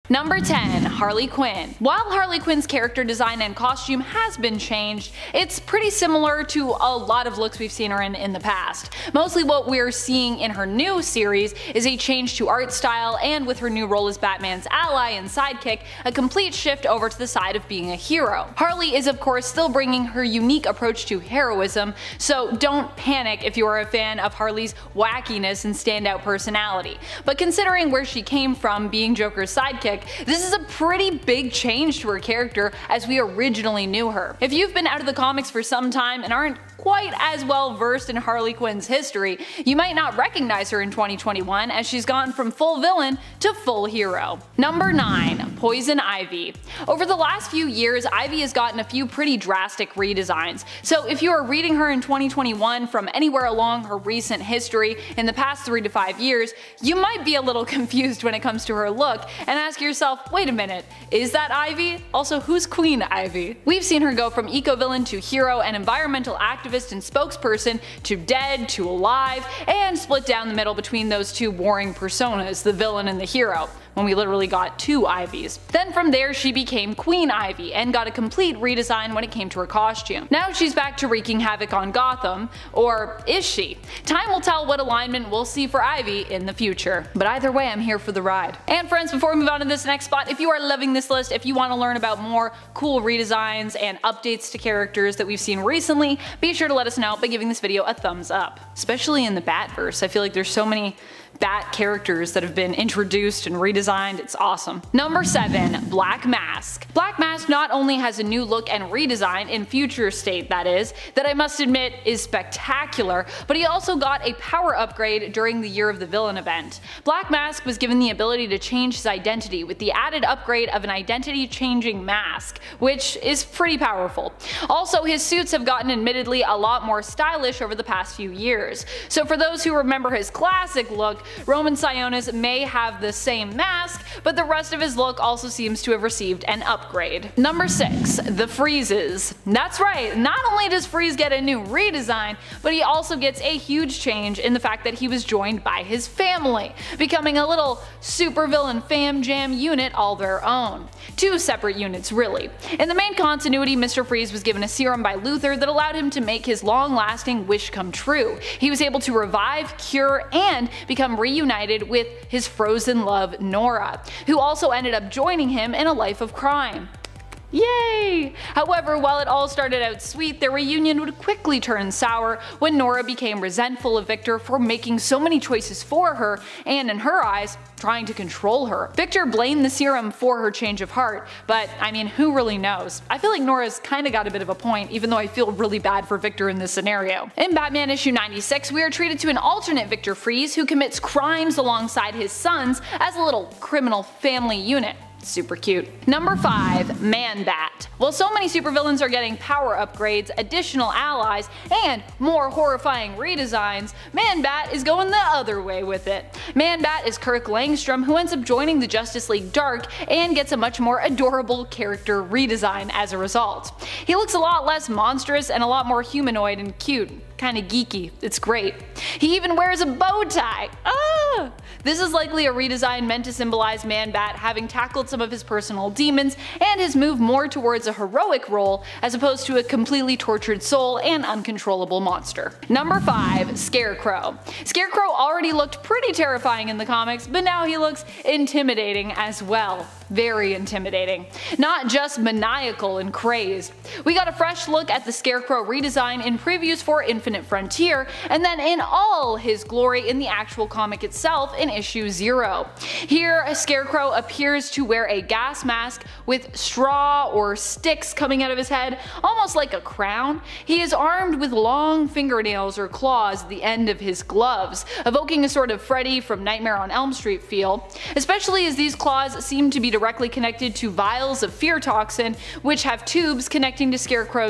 Number 10. Harley Quinn. While Harley Quinn's character design and costume has been changed, it's pretty similar to a lot of looks we've seen her in the past. Mostly what we're seeing in her new series is a change to art style, and with her new role as Batman's ally and sidekick, a complete shift over to the side of being a hero. Harley is of course still bringing her unique approach to heroism, so don't panic if you are a fan of Harley's wackiness and standout personality. But considering where she came from, being Joker's sidekick, this is a pretty big change to her character as we originally knew her. If you've been out of the comics for some time and aren't quite as well versed in Harley Quinn's history, you might not recognize her in 2021 as she's gone from full villain to full hero. Number 9. Poison Ivy. Over the last few years, Ivy has gotten a few pretty drastic redesigns, so if you are reading her in 2021 from anywhere along her recent history in the past 3 to 5 years, you might be a little confused when it comes to her look and ask yourself, wait a minute, is that Ivy? Also, who's Queen Ivy? We've seen her go from eco-villain to hero and environmental activist and spokesperson to dead to alive, and split down the middle between those two warring personas, the villain and the hero, when we literally got 2 Ivies. Then from there she became Queen Ivy and got a complete redesign when it came to her costume. Now she's back to wreaking havoc on Gotham, or is she? Time will tell what alignment we'll see for Ivy in the future. But either way, I'm here for the ride. And friends, before we move on to this next spot, if you are loving this list, if you want to learn about more cool redesigns and updates to characters that we've seen recently, be sure to let us know by giving this video a thumbs up. Especially in the Batverse, I feel like there's so many Bat characters that have been introduced and redesigned, it's awesome. Number 7. Black Mask. Black Mask not only has a new look and redesign, in future state that is, that I must admit is spectacular, but he also got a power upgrade during the Year of the Villain event. Black Mask was given the ability to change his identity with the added upgrade of an identity changing mask, which is pretty powerful. Also, his suits have gotten admittedly a lot more stylish over the past few years. So for those who remember his classic look, Roman Sionis may have the same mask, but the rest of his look also seems to have received an upgrade. Number 6. The Freezes. That's right, not only does Freeze get a new redesign, but he also gets a huge change in the fact that he was joined by his family, becoming a little supervillain fam jam unit all their own. 2 separate units really. In the main continuity, Mr. Freeze was given a serum by Luthor that allowed him to make his long-lasting wish come true. He was able to revive, cure, and become reunited with his frozen love Nora, who also ended up joining him in a life of crime. Yay! However, while it all started out sweet, their reunion would quickly turn sour when Nora became resentful of Victor for making so many choices for her and, in her eyes, trying to control her. Victor blamed the serum for her change of heart, but I mean, who really knows? I feel like Nora's kinda got a bit of a point, even though I feel really bad for Victor in this scenario. In Batman issue 96, we are treated to an alternate Victor Freeze who commits crimes alongside his sons as a little criminal family unit. Super cute. Number 5. Man-Bat. While so many supervillains are getting power upgrades, additional allies, and more horrifying redesigns, Man-Bat is going the other way with it. Man-Bat is Kirk Langstrom, who ends up joining the Justice League Dark and gets a much more adorable character redesign as a result. He looks a lot less monstrous and a lot more humanoid and cute. Kinda geeky. It's great. He even wears a bow tie. Ah! This is likely a redesign meant to symbolize Man-Bat having tackled some of his personal demons and his move more towards a heroic role as opposed to a completely tortured soul and uncontrollable monster. Number 5. Scarecrow. Scarecrow already looked pretty terrifying in the comics, but now he looks intimidating as well. Very intimidating. Not just maniacal and crazed. We got a fresh look at the Scarecrow redesign in previews for Infinite Frontier, and then in all his glory in the actual comic itself in issue 0. Here, a Scarecrow appears to wear a gas mask with straw or sticks coming out of his head, almost like a crown. He is armed with long fingernails or claws at the end of his gloves, evoking a sort of Freddy from Nightmare on Elm Street feel, especially as these claws seem to be directly connected to vials of fear toxin, which have tubes connecting to Scarecrow's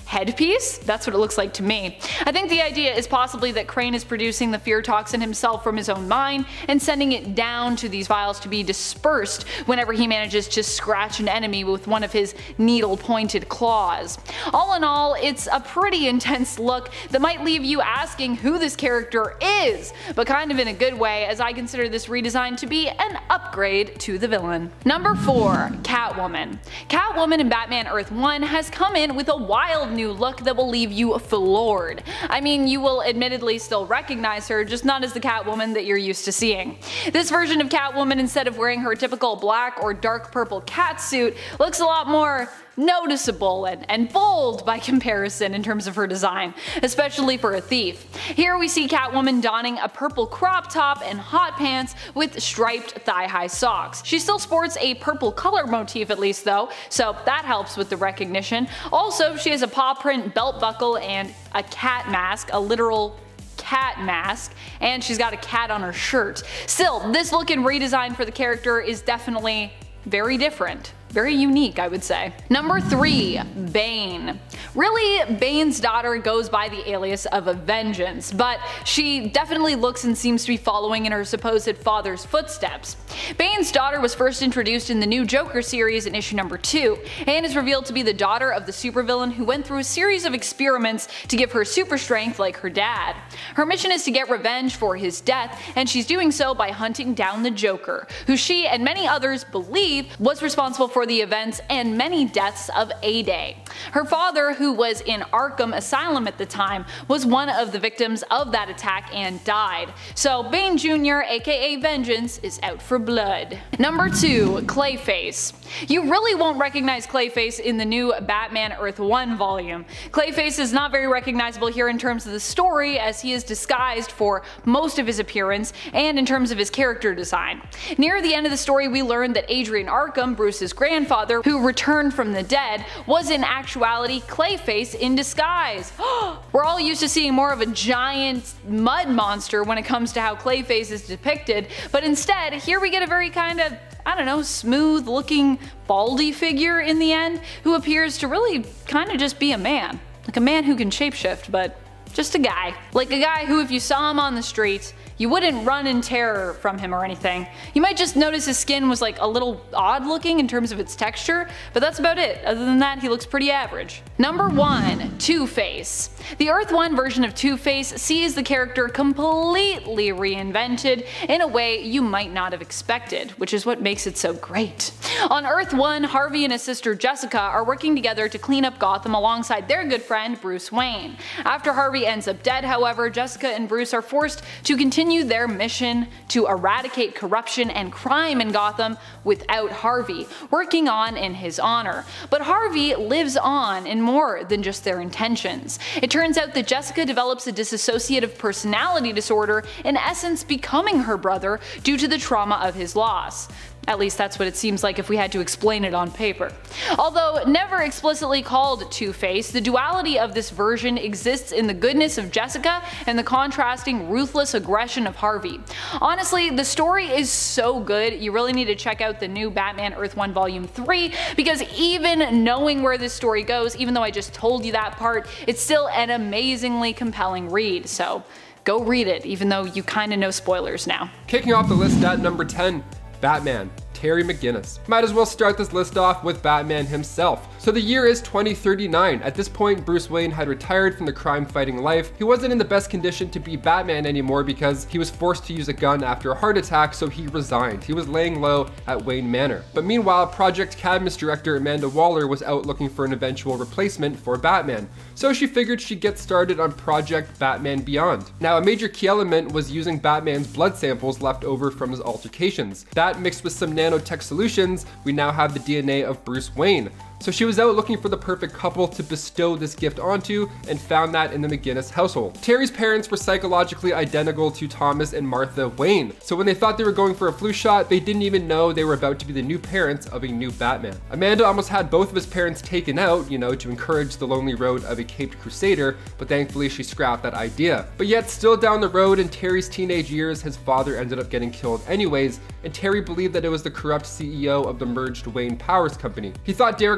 headpiece? That's what it looks like to me. I think the idea is possibly that Crane is producing the fear toxin himself from his own mind and sending it down to these vials to be dispersed whenever he manages to scratch an enemy with one of his needle-pointed claws. All in all, it's a pretty intense look that might leave you asking who this character is, but kind of in a good way, as I consider this redesign to be an upgrade to the villain. Number 4. Catwoman. Catwoman in Batman Earth 1 has come in with a wild new look that will leave you floored. I mean, you will admittedly still recognize her, just not as the Catwoman that you're used to seeing. This version of Catwoman, instead of wearing her typical black or dark purple catsuit, looks a lot more noticeable and bold by comparison in terms of her design, especially for a thief. Here we see Catwoman donning a purple crop top and hot pants with striped thigh-high socks. She still sports a purple color motif at least though, so that helps with the recognition. Also, she has a paw print belt buckle and a cat mask, a literal cat mask, and she's got a cat on her shirt. Still, this look and redesign for the character is definitely very different. Very unique, I would say. Number 3. Bane. Really, Bane's daughter goes by the alias of Vengeance, but she definitely looks and seems to be following in her supposed father's footsteps. Bane's daughter was first introduced in the new Joker series in issue number 2, and is revealed to be the daughter of the supervillain who went through a series of experiments to give her super strength like her dad. Her mission is to get revenge for his death, and she's doing so by hunting down the Joker, who she and many others believe was responsible for the events and many deaths of A-Day. Her father, who was in Arkham Asylum at the time, was one of the victims of that attack and died. So Bane Jr., aka Vengeance, is out for blood. Number 2. Clayface. You really won't recognize Clayface in the new Batman Earth 1 volume. Clayface is not very recognizable here in terms of the story, as he is disguised for most of his appearance and in terms of his character design. Near the end of the story, we learn that Adrian Arkham, Bruce's grandfather, who returned from the dead, was in actuality Clayface in disguise. We're all used to seeing more of a giant mud monster when it comes to how Clayface is depicted, but instead, here we get a very kind of, I don't know, smooth looking baldy figure in the end, who appears to really kind of just be a man. Like a man who can shapeshift, but just a guy. Like a guy who, if you saw him on the streets, you wouldn't run in terror from him or anything. You might just notice his skin was like a little odd looking in terms of its texture, but that's about it. Other than that, he looks pretty average. Number 1. Two-Face. The Earth 1 version of Two-Face sees the character completely reinvented in a way you might not have expected, which is what makes it so great. On Earth 1, Harvey and his sister Jessica are working together to clean up Gotham alongside their good friend Bruce Wayne. After Harvey ends up dead, however, Jessica and Bruce are forced to continue their mission to eradicate corruption and crime in Gotham without Harvey, working on in his honor. But Harvey lives on in more than just their intentions. It turns out that Jessica develops a dissociative personality disorder, in essence becoming her brother due to the trauma of his loss. At least that's what it seems like if we had to explain it on paper. Although never explicitly called Two-Face, the duality of this version exists in the goodness of Jessica and the contrasting ruthless aggression of Harvey. Honestly, the story is so good, you really need to check out the new Batman Earth 1 Volume 3, because even knowing where this story goes, even though I just told you that part, it's still an amazingly compelling read, so go read it, even though you kinda know spoilers now. Kicking off the list at number 10, Batman. Terry McGinnis. Might as well start this list off with Batman himself. So the year is 2039. At this point, Bruce Wayne had retired from the crime-fighting life. He wasn't in the best condition to be Batman anymore because he was forced to use a gun after a heart attack, so he resigned. He was laying low at Wayne Manor. But meanwhile, Project Cadmus director Amanda Waller was out looking for an eventual replacement for Batman. So she figured she'd get started on Project Batman Beyond. Now, a major key element was using Batman's blood samples left over from his altercations. That, mixed with some nanotech solutions, we now have the DNA of Bruce Wayne. So she was out looking for the perfect couple to bestow this gift onto, and found that in the McGinnis household. Terry's parents were psychologically identical to Thomas and Martha Wayne, so when they thought they were going for a flu shot, they didn't even know they were about to be the new parents of a new Batman. Amanda almost had both of his parents taken out, you know, to encourage the lonely road of a caped crusader, but thankfully she scrapped that idea. But yet, still down the road in Terry's teenage years, his father ended up getting killed anyways, and Terry believed that it was the corrupt CEO of the merged Wayne Powers company. He thought Derek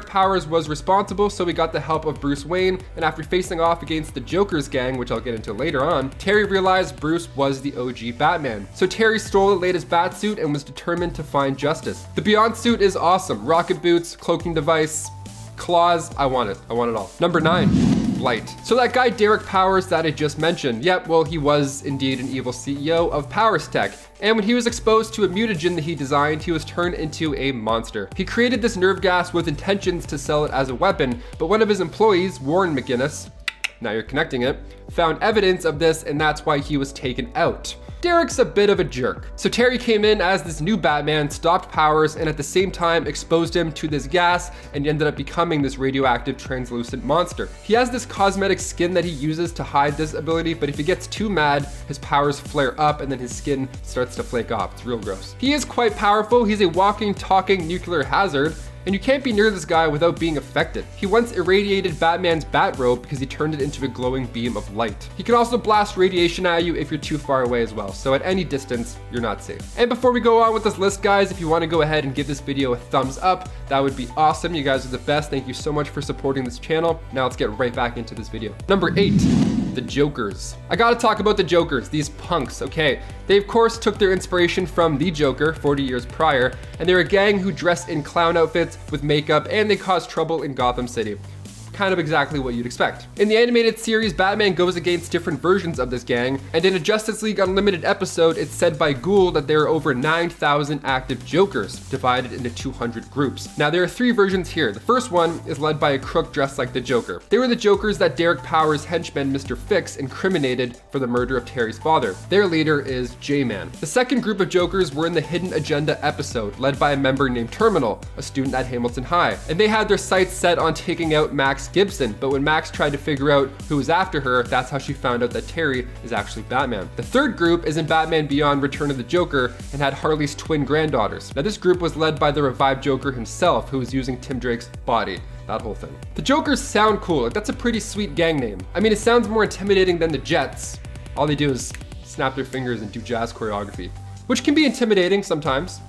Powers was responsible, so he got the help of Bruce Wayne, and after facing off against the Joker's gang, which I'll get into later on, Terry realized Bruce was the OG Batman. So Terry stole the latest Batsuit and was determined to find justice. The Beyond suit is awesome. Rocket boots, cloaking device, claws, I want it all. Number 9, Light. So that guy Derek Powers that I just mentioned, yep, well, he was indeed an evil CEO of Powers Tech. And when he was exposed to a mutagen that he designed, he was turned into a monster. He created this nerve gas with intentions to sell it as a weapon, but one of his employees, Warren McGinnis, now you're connecting it, found evidence of this, and that's why he was taken out. Derek's a bit of a jerk. So Terry came in as this new Batman, stopped Powers, and at the same time exposed him to this gas, and he ended up becoming this radioactive translucent monster. He has this cosmetic skin that he uses to hide this ability, but if he gets too mad, his powers flare up and then his skin starts to flake off. It's real gross. He is quite powerful. He's a walking, talking nuclear hazard, and you can't be near this guy without being affected. He once irradiated Batman's Batrobe because he turned it into a glowing beam of light. He can also blast radiation at you if you're too far away as well, so at any distance, you're not safe. And before we go on with this list, guys, if you want to go ahead and give this video a thumbs up, that would be awesome. You guys are the best. Thank you so much for supporting this channel. Now let's get right back into this video. Number 8, the Jokers. I gotta talk about the Jokers, these punks, okay? They of course took their inspiration from the Joker 40 years prior, and they're a gang who dress in clown outfits with makeup, and they cause trouble in Gotham City. Kind of exactly what you'd expect. In the animated series, Batman goes against different versions of this gang, and in a Justice League Unlimited episode, it's said by Gould that there are over 9,000 active Jokers, divided into 200 groups. Now, there are 3 versions here. The first one is led by a crook dressed like the Joker. They were the Jokers that Derek Powers' henchman, Mr. Fix, incriminated for the murder of Terry's father. Their leader is J-Man. The second group of Jokers were in the Hidden Agenda episode, led by a member named Terminal, a student at Hamilton High, and they had their sights set on taking out Max Gibson, but when Max tried to figure out who was after her, that's how she found out that Terry is actually Batman. The third group is in Batman Beyond Return of the Joker and had Harley's twin granddaughters. Now this group was led by the revived Joker himself, who was using Tim Drake's body. That whole thing. The Jokers sound cool. Like, that's a pretty sweet gang name. I mean, it sounds more intimidating than the Jets. All they do is snap their fingers and do jazz choreography, which can be intimidating sometimes.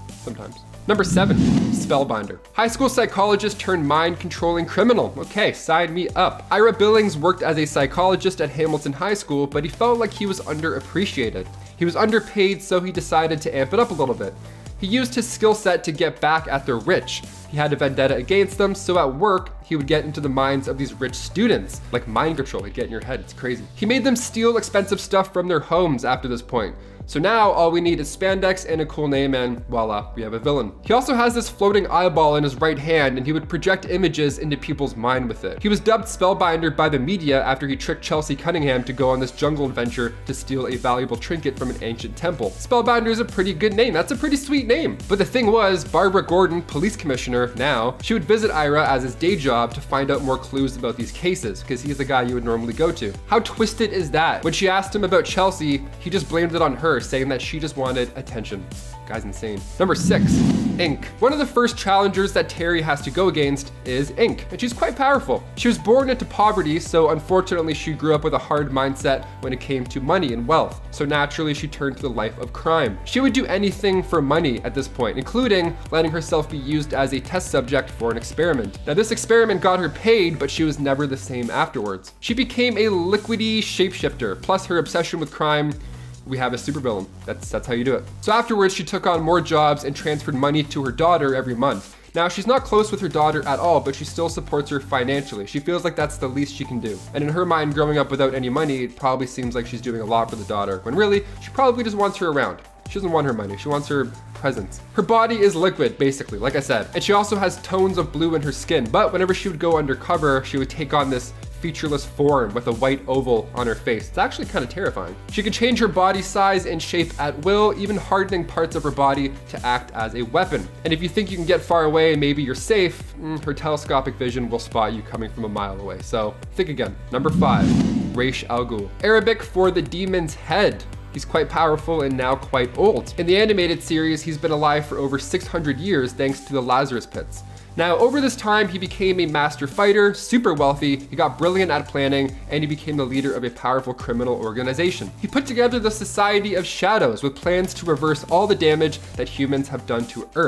Number 7, Spellbinder. High school psychologist turned mind-controlling criminal. Okay, sign me up. Ira Billings worked as a psychologist at Hamilton High School, but he felt like he was underappreciated. He was underpaid, so he decided to amp it up a little bit. He used his skill set to get back at the rich. He had a vendetta against them, so at work, he would get into the minds of these rich students. Like mind control, he'd get in your head, it's crazy. He made them steal expensive stuff from their homes after this point. So now all we need is spandex and a cool name, and voila, we have a villain. He also has this floating eyeball in his right hand, and he would project images into people's mind with it. He was dubbed Spellbinder by the media after he tricked Chelsea Cunningham to go on this jungle adventure to steal a valuable trinket from an ancient temple. Spellbinder is a pretty good name. That's a pretty sweet name. But the thing was, Barbara Gordon, police commissioner now, she would visit Ira as his day job to find out more clues about these cases, because he's the guy you would normally go to. How twisted is that? When she asked him about Chelsea, he just blamed it on her, saying that she just wanted attention. Guy's insane. Number 6, Ink. One of the first challengers that Terry has to go against is Ink, and she's quite powerful. She was born into poverty, so unfortunately she grew up with a hard mindset when it came to money and wealth. So naturally she turned to the life of crime. She would do anything for money at this point, including letting herself be used as a test subject for an experiment. Now this experiment got her paid, but she was never the same afterwards. She became a liquidy shapeshifter, plus her obsession with crime. We have a supervillain. That's how you do it. So afterwards, she took on more jobs and transferred money to her daughter every month. Now, she's not close with her daughter at all, but she still supports her financially. She feels like that's the least she can do. And in her mind, growing up without any money, it probably seems like she's doing a lot for the daughter, when really, she probably just wants her around. She doesn't want her money, she wants her presence. Her body is liquid, basically, like I said. And she also has tones of blue in her skin, but whenever she would go undercover, she would take on this featureless form with a white oval on her face. It's actually kind of terrifying. She can change her body size and shape at will, even hardening parts of her body to act as a weapon. And if you think you can get far away and maybe you're safe, her telescopic vision will spot you coming from a mile away. So think again. Number 5, Ra's al Ghul. Arabic for the demon's head. He's quite powerful and now quite old. In the animated series, he's been alive for over 600 years thanks to the Lazarus Pits. Now, over this time, he became a master fighter, super wealthy, he got brilliant at planning, and he became the leader of a powerful criminal organization. He put together the Society of Shadows with plans to reverse all the damage that humans have done to Earth.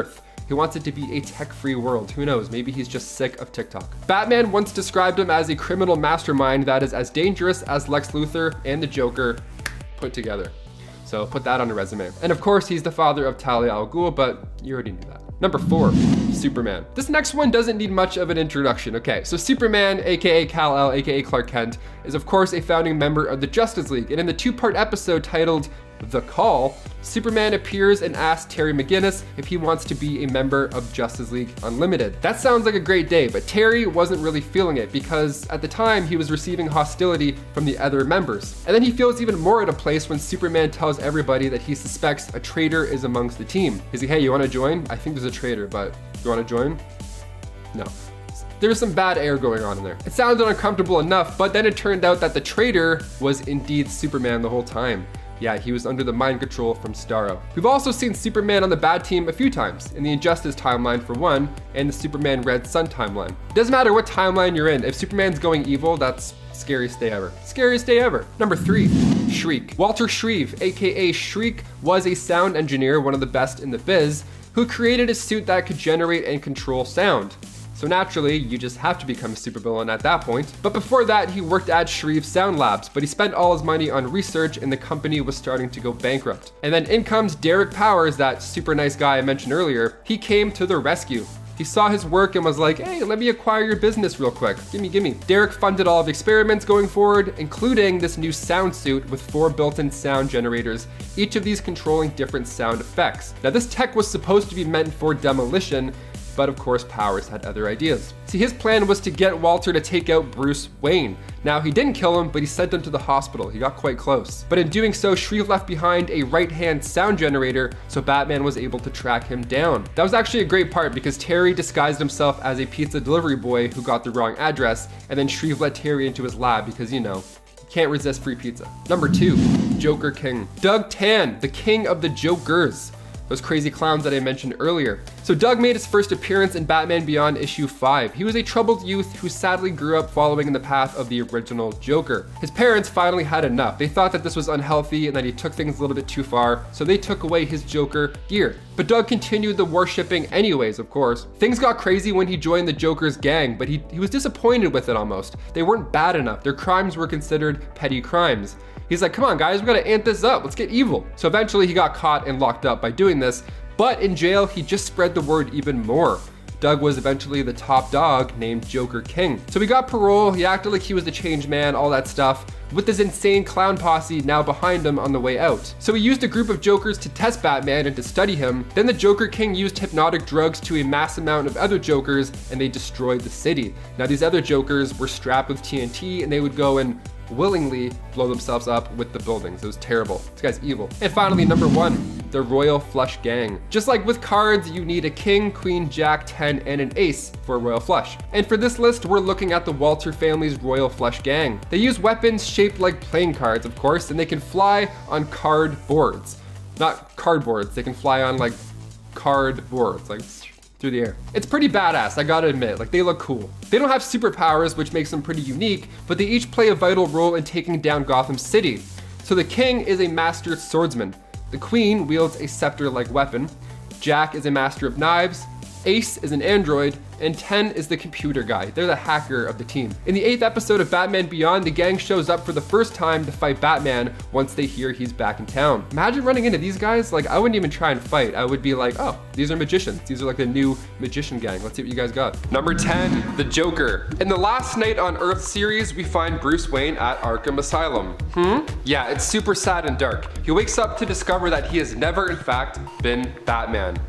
He wants it to be a tech-free world. Who knows? Maybe he's just sick of TikTok. Batman once described him as a criminal mastermind that is as dangerous as Lex Luthor and the Joker put together. So put that on a resume. And of course, he's the father of Talia al Ghul, but you already knew that. Number 4, Superman. This next one doesn't need much of an introduction. Okay, so Superman, aka Kal-El, aka Clark Kent, is of course a founding member of the Justice League. And in the 2-part episode titled The Call, Superman appears and asks Terry McGinnis if he wants to be a member of Justice League Unlimited. That sounds like a great day, but Terry wasn't really feeling it because at the time he was receiving hostility from the other members. And then he feels even more at a place when Superman tells everybody that he suspects a traitor is amongst the team. He's like, hey, you wanna join? I think there's a traitor, but you wanna join? No. There's some bad air going on in there. It sounded uncomfortable enough, but then it turned out that the traitor was indeed Superman the whole time. Yeah, he was under the mind control from Starro. We've also seen Superman on the bad team a few times, in the Injustice timeline for one, and the Superman Red Sun timeline. Doesn't matter what timeline you're in, if Superman's going evil, that's scariest day ever. Scariest day ever. Number 3, Shriek. Walter Shreve, aka Shriek, was a sound engineer, one of the best in the biz, who created a suit that could generate and control sound. So naturally, you just have to become a supervillain at that point. But before that, he worked at Shreve Sound Labs, but he spent all his money on research and the company was starting to go bankrupt. And then in comes Derek Powers, that super nice guy I mentioned earlier. He came to the rescue. He saw his work and was like, hey, let me acquire your business real quick. Gimme. Derek funded all of the experiments going forward, including this new sound suit with 4 built-in sound generators, each of these controlling different sound effects. Now this tech was supposed to be meant for demolition, but of course Powers had other ideas. See, his plan was to get Walter to take out Bruce Wayne. Now he didn't kill him, but he sent him to the hospital. He got quite close. But in doing so, Shreve left behind a right-hand sound generator, so Batman was able to track him down. That was actually a great part because Terry disguised himself as a pizza delivery boy who got the wrong address, and then Shreve let Terry into his lab because, you know, can't resist free pizza. Number 2, Joker King. Doug Tan, the king of the Jokers. Those crazy clowns that I mentioned earlier. So Doug made his first appearance in Batman Beyond issue 5. He was a troubled youth who sadly grew up following in the path of the original Joker. His parents finally had enough. They thought that this was unhealthy and that he took things a little bit too far, so they took away his Joker gear. But Doug continued the worshipping anyways, of course. Things got crazy when he joined the Joker's gang, but he was disappointed with it almost. They weren't bad enough. Their crimes were considered petty crimes. He's like, come on guys, we gotta amp this up, let's get evil. So eventually he got caught and locked up by doing this, but in jail he just spread the word even more. Doug was eventually the top dog named Joker King. So he got parole, he acted like he was the changed man, all that stuff, with this insane clown posse now behind him on the way out. So he used a group of Jokers to test Batman and to study him. Then the Joker King used hypnotic drugs to a mass amount of other Jokers and they destroyed the city. Now these other Jokers were strapped with TNT and they would go and willingly blow themselves up with the buildings. It was terrible. This guy's evil. And finally, number 1, the Royal Flush Gang. Just like with cards, you need a king, queen, jack, 10, and an ace for a royal flush. And for this list, we're looking at the Walter family's Royal Flush Gang. They use weapons shaped like playing cards, of course, and they can fly on card boards. Not cardboards, they can fly on like card boards, like through the air. It's pretty badass, I gotta admit, like they look cool. They don't have superpowers, which makes them pretty unique, but they each play a vital role in taking down Gotham City. So the king is a master swordsman. The queen wields a scepter-like weapon. Jack is a master of knives. Ace is an android, and 10 is the computer guy. They're the hacker of the team. In the 8th episode of Batman Beyond, the gang shows up for the first time to fight Batman once they hear he's back in town. Imagine running into these guys. Like, I wouldn't even try and fight. I would be like, oh, these are magicians. These are like the new magician gang. Let's see what you guys got. Number 10, the Joker. In the Last Night on Earth series, we find Bruce Wayne at Arkham Asylum. Yeah, it's super sad and dark. He wakes up to discover that he has never, in fact, been Batman.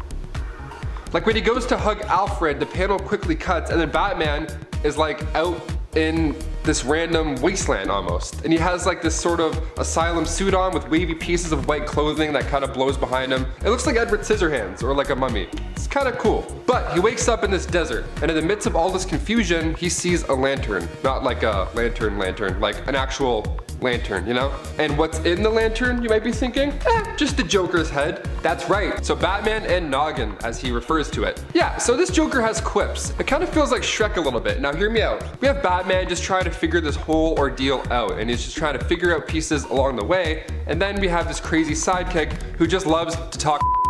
Like when he goes to hug Alfred, the panel quickly cuts and then Batman is like out in this random wasteland almost. And he has like this sort of asylum suit on with wavy pieces of white clothing that kind of blows behind him. It looks like Edward Scissorhands or like a mummy. It's kind of cool. But he wakes up in this desert and in the midst of all this confusion, he sees a lantern. Not like a lantern, like an actual lantern, you know? And what's in the lantern, you might be thinking? Just the Joker's head. That's right. So Batman and Noggin, as he refers to it. Yeah, so this Joker has quips. It kind of feels like Shrek a little bit. Now hear me out. We have Batman just trying to figure this whole ordeal out, and he's just trying to figure out pieces along the way, and then we have this crazy sidekick who just loves to talk.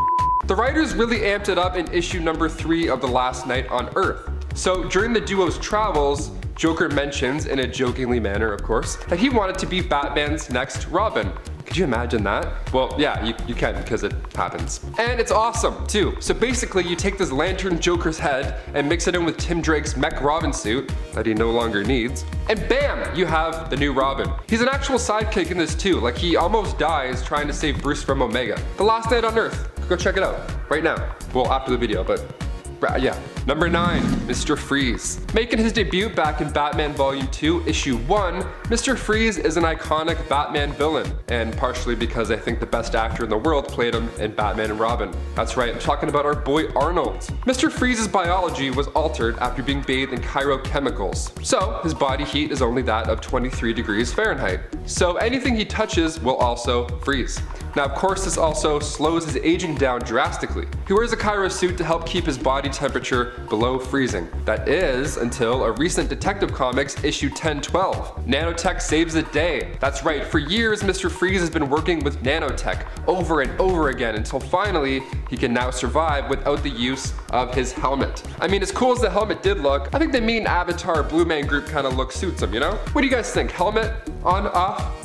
The writers really amped it up in issue number 3 of The Last Night on Earth. So during the duo's travels, Joker mentions, in a jokingly manner of course, that he wanted to be Batman's next Robin. Could you imagine that? Well, yeah, you can because it happens. And it's awesome too. So basically you take this lantern Joker's head and mix it in with Tim Drake's mech Robin suit that he no longer needs, and bam, you have the new Robin. He's an actual sidekick in this too, like he almost dies trying to save Bruce from Omega. The Last Night on Earth. Go check it out right now. Well, after the video, but yeah. Number 9, Mr. Freeze. Making his debut back in Batman Volume 2, Issue 1, Mr. Freeze is an iconic Batman villain, and partially because I think the best actor in the world played him in Batman and Robin. That's right, I'm talking about our boy Arnold. Mr. Freeze's biology was altered after being bathed in chirochemicals, so his body heat is only that of 23 degrees Fahrenheit. So anything he touches will also freeze. Now of course this also slows his aging down drastically. He wears a chiro suit to help keep his body temperature below freezing. That is until a recent Detective Comics issue 1012. Nanotech saves the day. That's right, for years Mr. Freeze has been working with nanotech over and over again until finally he can now survive without the use of his helmet. I mean, as cool as the helmet did look, I think the main Avatar Blue Man Group kind of look suits him, you know? What do you guys think? Helmet? On? Off?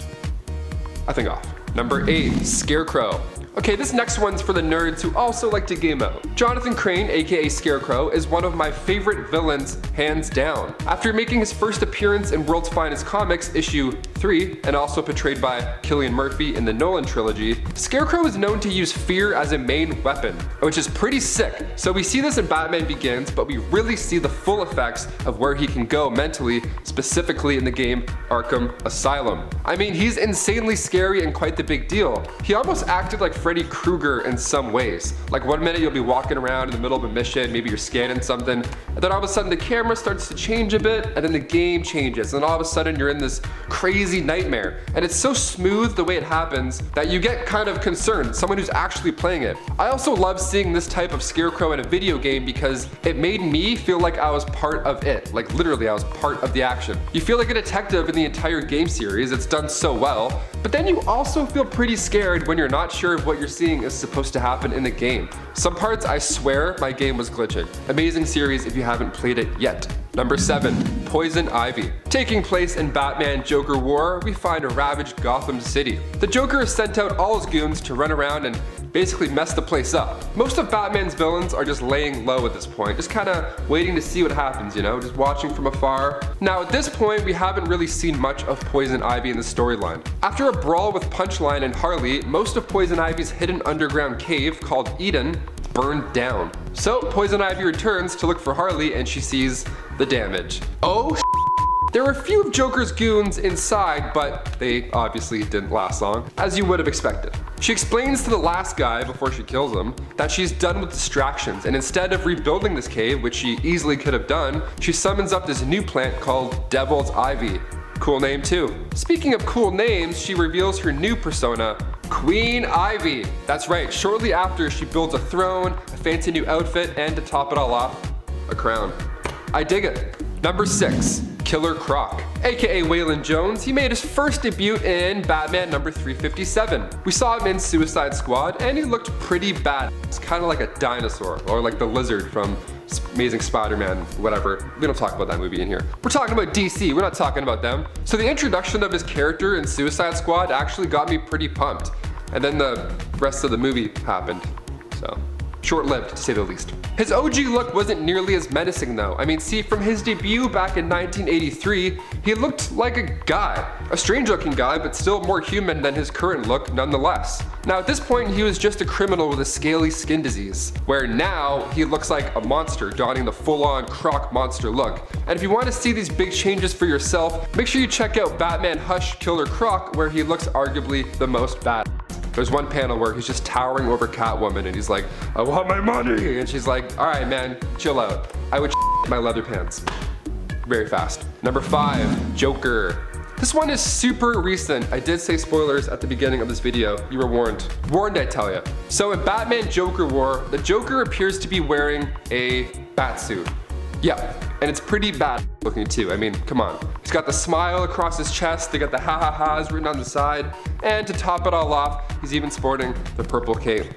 I think off. Number 8, Scarecrow. Okay, this next one's for the nerds who also like to game out. Jonathan Crane, aka Scarecrow, is one of my favorite villains, hands down. After making his first appearance in World's Finest Comics, issue 3, and also portrayed by Cillian Murphy in the Nolan trilogy, Scarecrow is known to use fear as a main weapon, which is pretty sick. So we see this in Batman Begins, but we really see the full effects of where he can go mentally, specifically in the game Arkham Asylum. I mean, he's insanely scary and quite the big deal. He almost acted like Freddy Krueger in some ways. Like one minute you'll be walking around in the middle of a mission, maybe you're scanning something, and then all of a sudden the camera starts to change a bit, and then the game changes, and all of a sudden you're in this crazy nightmare. And it's so smooth the way it happens that you get kind of concerned, someone who's actually playing it. I also love seeing this type of Scarecrow in a video game because it made me feel like I was part of it. Like literally I was part of the action. You feel like a detective in the entire game series, it's done so well, but then you also feel pretty scared when you're not sure of what you're seeing is supposed to happen in the game. Some parts I swear my game was glitching. Amazing series if you haven't played it yet. Number 7, Poison Ivy. Taking place in Batman Joker War, we find a ravaged Gotham City. The Joker has sent out all his goons to run around and basically mess the place up. Most of Batman's villains are just laying low at this point, just kinda waiting to see what happens, you know, just watching from afar. Now at this point, we haven't really seen much of Poison Ivy in the storyline. After a brawl with Punchline and Harley, most of Poison Ivy's hidden underground cave, called Eden, burned down. So Poison Ivy returns to look for Harley and she sees the damage. Oh, there were a few of Joker's goons inside, but they obviously didn't last long, as you would have expected. She explains to the last guy before she kills him that she's done with distractions, and instead of rebuilding this cave, which she easily could have done, she summons up this new plant called Devil's Ivy. Cool name too. Speaking of cool names, she reveals her new persona, Queen Ivy. That's right, shortly after she builds a throne, a fancy new outfit, and to top it all off, a crown. I dig it. Number 6, Killer Croc. AKA Waylon Jones, he made his first debut in Batman number 357. We saw him in Suicide Squad and he looked pretty bad. It's kind of like a dinosaur, or like the lizard from Amazing Spider-Man, whatever. We don't talk about that movie in here. We're talking about DC, we're not talking about them. So the introduction of his character in Suicide Squad actually got me pretty pumped. And then the rest of the movie happened, so. Short-lived, to say the least. His OG look wasn't nearly as menacing though. I mean, see, from his debut back in 1983, he looked like a guy. A strange-looking guy, but still more human than his current look nonetheless. Now, at this point, he was just a criminal with a scaly skin disease, where now he looks like a monster, donning the full-on Croc monster look. And if you want to see these big changes for yourself, make sure you check out Batman Hush Killer Croc, where he looks arguably the most bad. There's one panel where he's just towering over Catwoman and he's like, I want my money! And she's like, all right, man, chill out. I would my leather pants. Very fast. Number 5, Joker. This one is super recent. I did say spoilers at the beginning of this video. You were warned. Warned, I tell ya. So in Batman Joker War, the Joker appears to be wearing a bat suit. Yeah, and it's pretty bad looking too. I mean, come on. He's got the smile across his chest, they got the ha-ha-has written on the side, and to top it all off, he's even sporting the purple cape.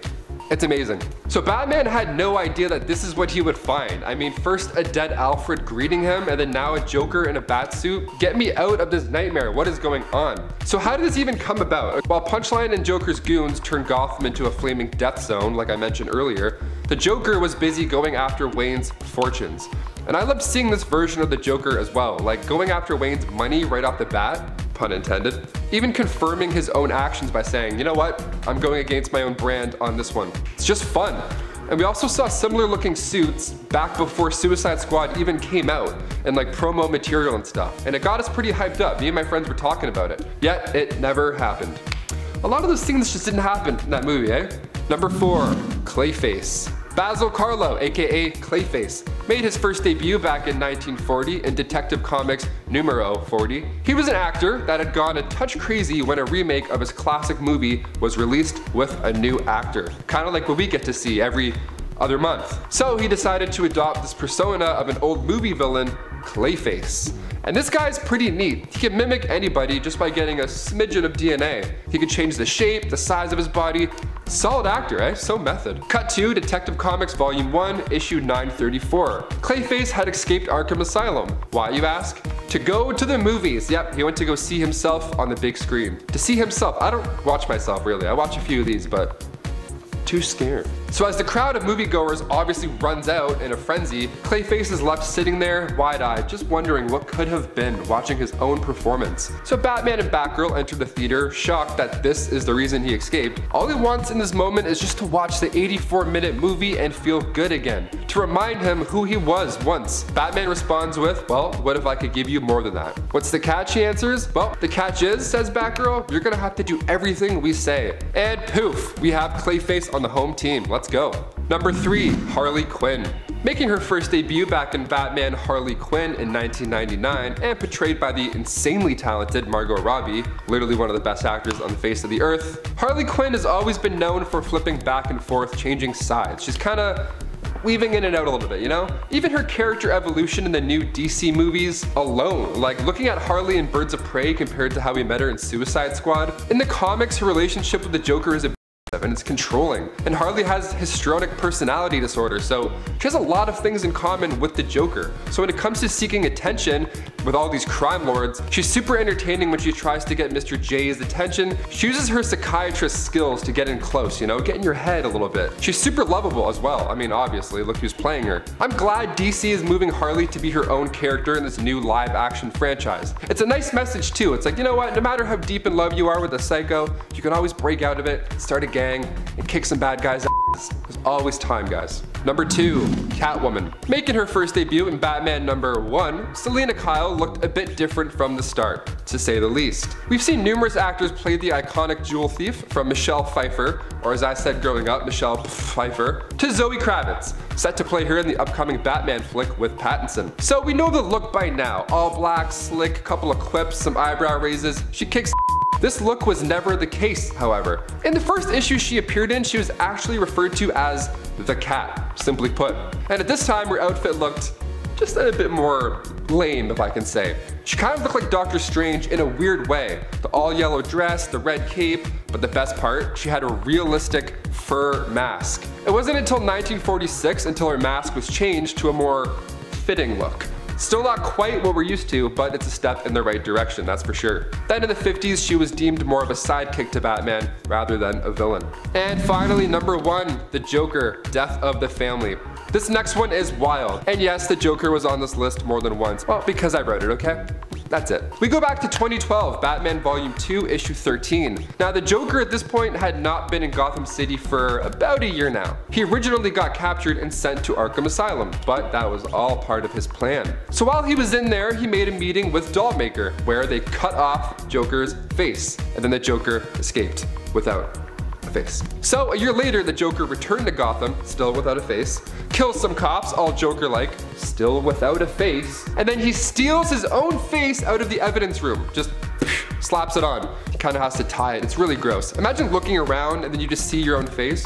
It's amazing. So Batman had no idea that this is what he would find. I mean, first a dead Alfred greeting him, and then now a Joker in a bat suit. Get me out of this nightmare. What is going on? So how did this even come about? While Punchline and Joker's goons turned Gotham into a flaming death zone, like I mentioned earlier, the Joker was busy going after Wayne's fortunes. And I loved seeing this version of the Joker as well, like going after Wayne's money right off the bat, pun intended, even confirming his own actions by saying, you know what, I'm going against my own brand on this one. It's just fun. And we also saw similar looking suits back before Suicide Squad even came out, and like promo material and stuff. And it got us pretty hyped up. Me and my friends were talking about it. Yet it never happened. A lot of those things just didn't happen in that movie, eh? Number 4, Clayface. Basil Karlo, aka Clayface, made his first debut back in 1940 in Detective Comics numero 40. He was an actor that had gone a touch crazy when a remake of his classic movie was released with a new actor. Kind of like what we get to see every other month. So he decided to adopt this persona of an old movie villain, Clayface. And this guy's pretty neat. He can mimic anybody just by getting a smidgen of DNA. He can change the shape, the size of his body. Solid actor, eh? So method. Cut to Detective Comics Volume 1, Issue 934. Clayface had escaped Arkham Asylum. Why, you ask? To go to the movies. Yep, he went to go see himself on the big screen. To see himself. I don't watch myself really. I watch a few of these, but too scared. So as the crowd of moviegoers obviously runs out in a frenzy, Clayface is left sitting there wide-eyed, just wondering what could have been, watching his own performance. So Batman and Batgirl enter the theater, shocked that this is the reason he escaped. All he wants in this moment is just to watch the 84-minute movie and feel good again, to remind him who he was once. Batman responds with, well, what if I could give you more than that? What's the catch, he answers? Well, the catch is, says Batgirl, you're gonna have to do everything we say. And poof, we have Clayface on the home team. Let's go. Number 3, Harley Quinn. Making her first debut back in Batman Harley Quinn in 1999 and portrayed by the insanely talented Margot Robbie, literally one of the best actors on the face of the earth, Harley Quinn has always been known for flipping back and forth, changing sides. She's kinda weaving in and out a little bit, you know? Even her character evolution in the new DC movies alone, like looking at Harley in Birds of Prey compared to how we met her in Suicide Squad. In the comics, her relationship with the Joker is and it's controlling. And Harley has histrionic personality disorder, so she has a lot of things in common with the Joker. So when it comes to seeking attention with all these crime lords, she's super entertaining when she tries to get Mr. J's attention. She uses her psychiatrist skills to get in close, you know, get in your head a little bit. She's super lovable as well. I mean, obviously, look who's playing her. I'm glad DC is moving Harley to be her own character in this new live action franchise. It's a nice message too. It's like, you know what, no matter how deep in love you are with a psycho, you can always break out of it, start again, and kick some bad guys' ass. There's always time, guys. Number 2, Catwoman. Making her first debut in Batman number 1, Selina Kyle looked a bit different from the start, to say the least. We've seen numerous actors play the iconic jewel thief, from Michelle Pfeiffer, or as I said growing up, Michelle Pfeiffer, to Zoe Kravitz, set to play her in the upcoming Batman flick with Pattinson. So we know the look by now. All black, slick, couple of quips, some eyebrow raises. She kicks. This look was never the case, however. In the first issue she appeared in, she was actually referred to as the Cat, simply put. And at this time, her outfit looked just a bit more lame, if I can say. She kind of looked like Doctor Strange in a weird way. The all yellow dress, the red cape, but the best part, she had a realistic fur mask. It wasn't until 1946 until her mask was changed to a more fitting look. Still not quite what we're used to, but it's a step in the right direction, that's for sure. Then in the 50s, she was deemed more of a sidekick to Batman rather than a villain. And finally, number 1, the Joker, Death of the Family. This next one is wild. And yes, the Joker was on this list more than once. Well, because I wrote it, okay? That's it. We go back to 2012, Batman Volume 2, Issue 13. Now, the Joker at this point had not been in Gotham City for about a year now. He originally got captured and sent to Arkham Asylum, but that was all part of his plan. So while he was in there, he made a meeting with Dollmaker, where they cut off Joker's face, and then the Joker escaped without a face. So a year later, the Joker returned to Gotham, still without a face, kills some cops, all Joker-like, still without a face, and then he steals his own face out of the evidence room, just slaps it on. He kind of has to tie it. It's really gross. Imagine looking around and then you just see your own face.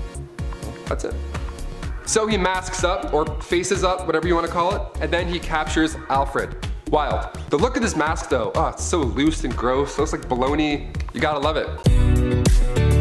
That's it. So he masks up, or faces up, whatever you want to call it, and then he captures Alfred. Wild. The look of this mask though, oh, it's so loose and gross. It looks like baloney. You gotta love it.